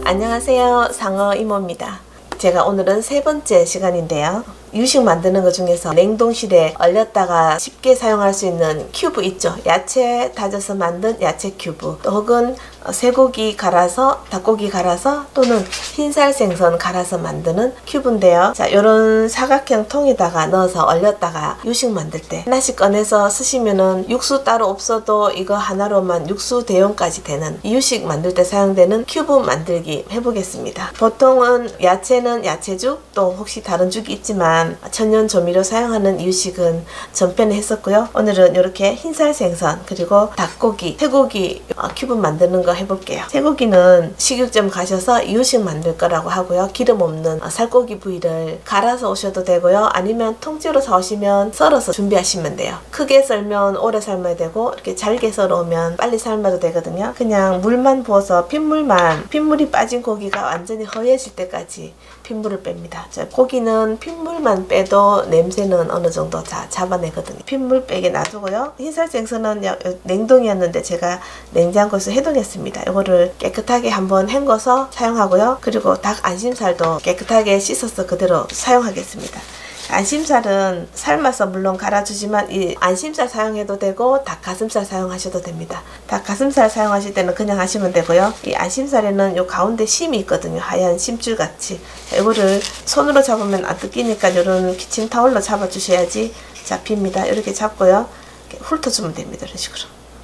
안녕하세요, 상어 이모입니다. 제가 오늘은 세 번째 시간인데요. 유식 만드는 것 중에서 냉동실에 얼렸다가 쉽게 사용할 수 있는 큐브 있죠. 야채 다져서 만든 야채 큐브, 또 혹은 쇠고기 갈아서, 닭고기 갈아서, 또는 흰살 생선 갈아서 만드는 큐브인데요. 자, 요런 사각형 통에다가 넣어서 얼렸다가 유식 만들 때 하나씩 꺼내서 쓰시면은 육수 따로 없어도 이거 하나로만 육수 대용까지 되는 유식 만들 때 사용되는 큐브 만들기 해보겠습니다. 보통은 야채는 야채죽, 또 혹시 다른 죽이 있지만 천연 조미료 사용하는 이유식은 전편에 했었고요. 오늘은 이렇게 흰살 생선 그리고 닭고기, 쇠고기 큐브 만드는 거 해볼게요. 쇠고기는 식육점 가셔서 이유식 만들 거라고 하고요. 기름 없는 살코기 부위를 갈아서 오셔도 되고요. 아니면 통째로 사오시면 썰어서 준비하시면 돼요. 크게 썰면 오래 삶아야 되고 이렇게 잘게 썰어오면 빨리 삶아도 되거든요. 그냥 물만 부어서 핏물이 빠진 고기가 완전히 허해질 때까지 핏물을 뺍니다. 자, 고기는 핏물만 빼도 냄새는 어느 정도 다 잡아내거든요. 핏물 빼게 놔두고요. 흰살 생선은 냉동이었는데 제가 냉장고에서 해동했습니다. 이거를 깨끗하게 한번 헹궈서 사용하고요. 그리고 닭 안심살도 깨끗하게 씻어서 그대로 사용하겠습니다. 안심살은 삶아서 물론 갈아주지만 이 안심살 사용해도 되고 닭가슴살 사용하셔도 됩니다. 닭가슴살 사용하실 때는 그냥 하시면 되고요. 이 안심살에는 요 가운데 심이 있거든요. 하얀 심줄 같이. 이거를 손으로 잡으면 안 뜯기니까 이런 키친타올로 잡아주셔야지 잡힙니다. 이렇게 잡고요. 이렇게 훑어주면 됩니다. 이런 식으로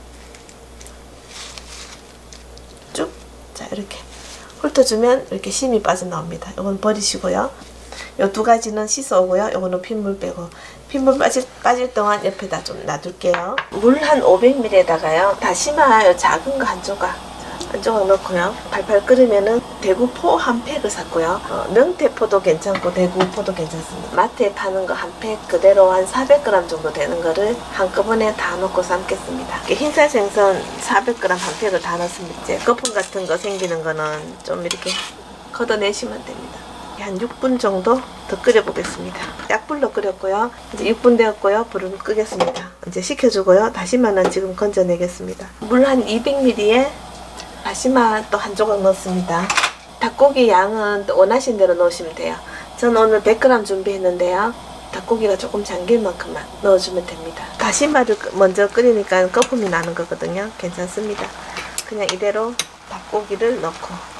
쭉. 자, 이렇게 훑어주면 이렇게 심이 빠져나옵니다. 이건 버리시고요. 요 두 가지는 씻어 오고요. 요거는 핏물 빼고, 핏물 빠질 동안 옆에다 좀 놔둘게요. 물 한 500ml에다가요 다시마 요 작은 거 한 조각 넣고요. 팔팔 끓으면은 대구포 한 팩을 샀고요. 명태포도 괜찮고 대구포도 괜찮습니다. 마트에 파는 거 한 팩 그대로 한 400g 정도 되는 거를 한꺼번에 다 넣고 삶겠습니다. 흰살 생선 400g 한 팩을 다 넣습니다. 이제 거품 같은 거 생기는 거는 좀 이렇게 걷어내시면 됩니다. 한 6분 정도 더 끓여 보겠습니다. 약불로 끓였고요. 이제 6분 되었고요. 불을 끄겠습니다. 이제 식혀주고요. 다시마는 지금 건져내겠습니다. 물 한 200ml에 다시마 또 한 조각 넣습니다. 닭고기 양은 또 원하신 대로 넣으시면 돼요. 저는 오늘 100g 준비했는데요. 닭고기가 조금 잠길 만큼만 넣어주면 됩니다. 다시마를 먼저 끓이니까 거품이 나는 거거든요. 괜찮습니다. 그냥 이대로 닭고기를 넣고,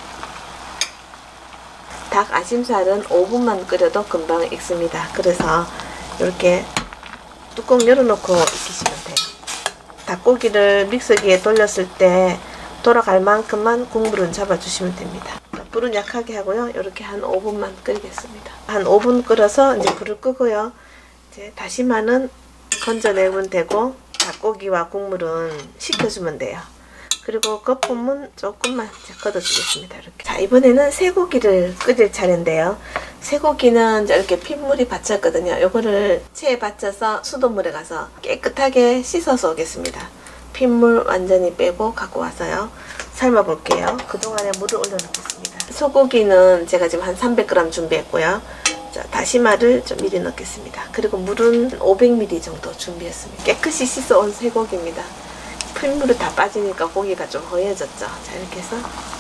닭 안심살은 5분만 끓여도 금방 익습니다. 그래서 이렇게 뚜껑 열어놓고 익히시면 돼요. 닭고기를 믹서기에 돌렸을 때 돌아갈 만큼만 국물은 잡아주시면 됩니다. 불은 약하게 하고요. 이렇게 한 5분만 끓이겠습니다. 한 5분 끓여서 이제 불을 끄고요. 이제 다시마는 건져내면 되고 닭고기와 국물은 식혀주면 돼요. 그리고 거품은 조금만 걷어주겠습니다. 이렇게. 자, 이번에는 쇠고기를 끓일 차례인데요. 쇠고기는 이렇게 핏물이 받쳤거든요. 요거를 체에 받쳐서 수돗물에 가서 깨끗하게 씻어서 오겠습니다. 핏물 완전히 빼고 갖고 와서요. 삶아 볼게요. 그동안에 물을 올려놓겠습니다. 소고기는 제가 지금 한 300g 준비했고요. 자, 다시마를 좀 미리 넣겠습니다. 그리고 물은 500ml 정도 준비했습니다. 깨끗이 씻어온 쇠고기입니다. 핏물이 다 빠지니까 고기가 좀 허해졌죠. 자, 이렇게 해서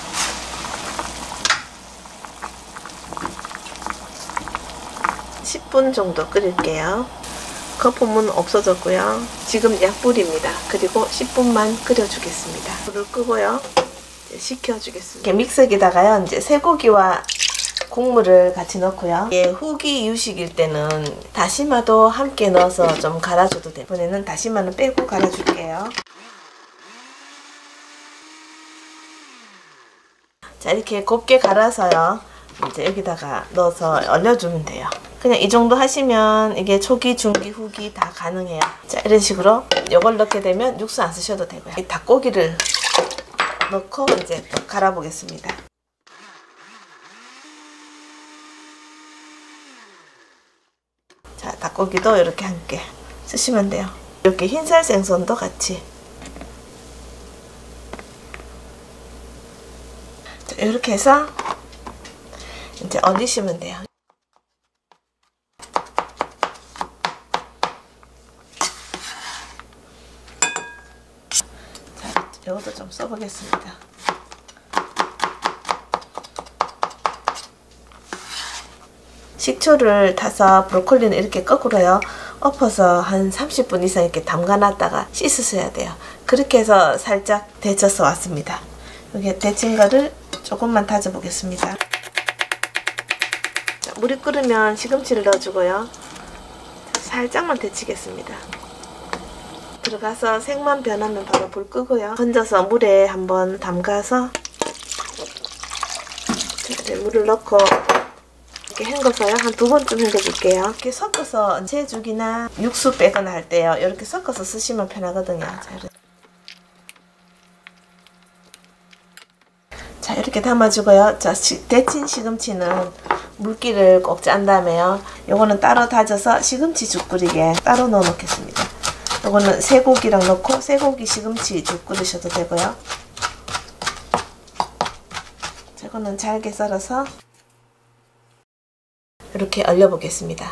(10분) 정도 끓일게요. 거품은 없어졌고요. 지금 약불입니다. 그리고 10분만 끓여주겠습니다. 불을 끄고요. 이제 식혀주겠습니다. 이렇게 믹서기다가요. 이제 쇠고기와 국물을 같이 넣고요. 이게 후기 유식일 때는 다시마도 함께 넣어서 좀 갈아줘도 돼요. 이번에는 다시마는 빼고 갈아줄게요. 자, 이렇게 곱게 갈아서요. 이제 여기다가 넣어서 얼려주면 돼요. 그냥 이 정도 하시면 이게 초기, 중기, 후기 다 가능해요. 자, 이런 식으로 이걸 넣게 되면 육수 안 쓰셔도 되고요. 이 닭고기를 넣고 이제 또 갈아보겠습니다. 자, 닭고기도 이렇게 함께 쓰시면 돼요. 이렇게 흰살 생선도 같이. 자, 이렇게 해서 이제 얼리시면 돼요. 자, 이것도 좀 써보겠습니다. 식초를 타서 브로콜리는 이렇게 거꾸로요. 엎어서 한 30분 이상 이렇게 담가놨다가 씻으셔야 돼요. 그렇게 해서 살짝 데쳐서 왔습니다. 여기 데친 거를 조금만 다져 보겠습니다. 자, 물이 끓으면 시금치를 넣어주고요. 살짝만 데치겠습니다. 들어가서 색만 변하면 바로 불 끄고요. 건져서 물에 한번 담가서 이제 물을 넣고 이렇게 헹궈서요. 한 2번쯤 헹궈줄게요. 이렇게 섞어서 제죽이나 육수 빼거나 할 때요. 이렇게 섞어서 쓰시면 편하거든요. 자, 이렇게 담아주고요. 자, 데친 시금치는 물기를 꼭 짠 다음에요. 요거는 따로 다져서 시금치 죽 끓이게 따로 넣어 놓겠습니다. 요거는 쇠고기랑 넣고 쇠고기 시금치 죽 끓이셔도 되고요. 이거는 잘게 썰어서 이렇게 얼려 보겠습니다.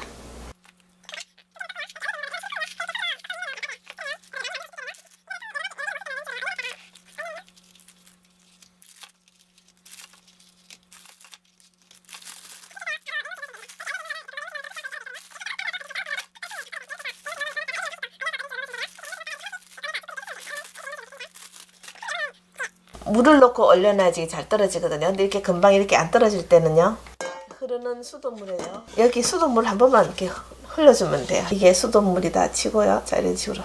물을 넣고 얼려놔야지 잘 떨어지거든요. 근데 이렇게 금방 이렇게 안 떨어질 때는요. 흐르는 수돗물에요. 여기 수돗물 한 번만 이렇게 흘려주면 돼요. 이게 수돗물이다 치고요. 자, 이런 식으로.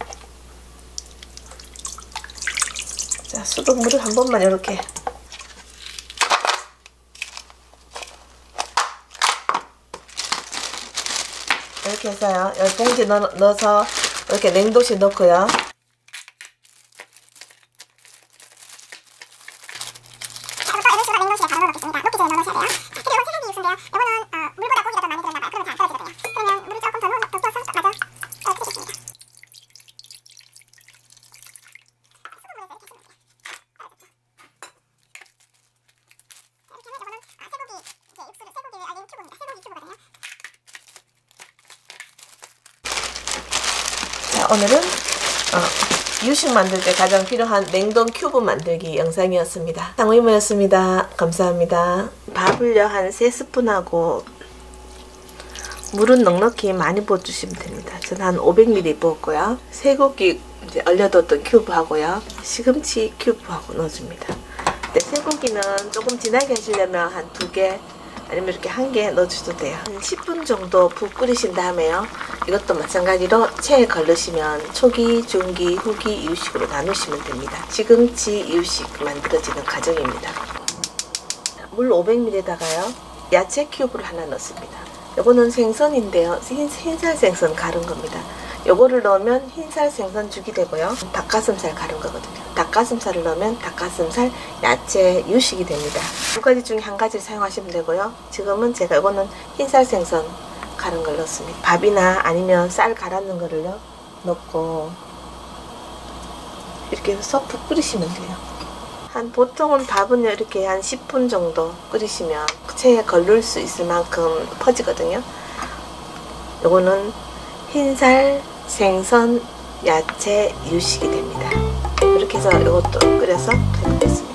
자, 수돗물을 한 번만 이렇게. 이렇게 해서요. 열 봉지 넣어서 이렇게 냉동실에 넣고요. 오늘은 유식 만들 때 가장 필요한 냉동 큐브 만들기 영상이었습니다. 상의모였습니다. 감사합니다. 밥을요 한 3스푼하고 물은 넉넉히 많이 부어주시면 됩니다. 저는 한 500ml 부었고요. 쇠고기 이제 얼려뒀던 큐브하고요. 시금치 큐브하고 넣어줍니다. 근데 쇠고기는 조금 진하게 하시려면 한 2개 아니면 이렇게 1개 넣어주셔도 돼요. 한 10분 정도 푹 끓이신 다음에요. 이것도 마찬가지로 체에 걸르시면 초기, 중기, 후기 이유식으로 나누시면 됩니다. 시금치 이유식 만들어지는 과정입니다. 물 500ml에다가요. 야채 큐브를 하나 넣습니다. 요거는 생선인데요. 흰살 생선 가른 겁니다. 요거를 넣으면 흰살 생선 죽이 되고요. 닭가슴살 가른 거거든요. 닭가슴살을 넣으면 닭가슴살 야채 유식이 됩니다. 2가지 중에 1가지를 사용하시면 되고요. 지금은 제가 이거는 흰살 생선 가른 걸 넣습니다. 밥이나 아니면 쌀 갈았는 거를요 넣고 이렇게 해서 푹 끓이시면 돼요. 보통은 밥은요 이렇게 한 10분 정도 끓이시면 체에 걸릴 수 있을 만큼 퍼지거든요. 요거는 흰살 생선 야채 유식이 됩니다. 이렇게 해서 이것도 끓여서 해보겠습니다.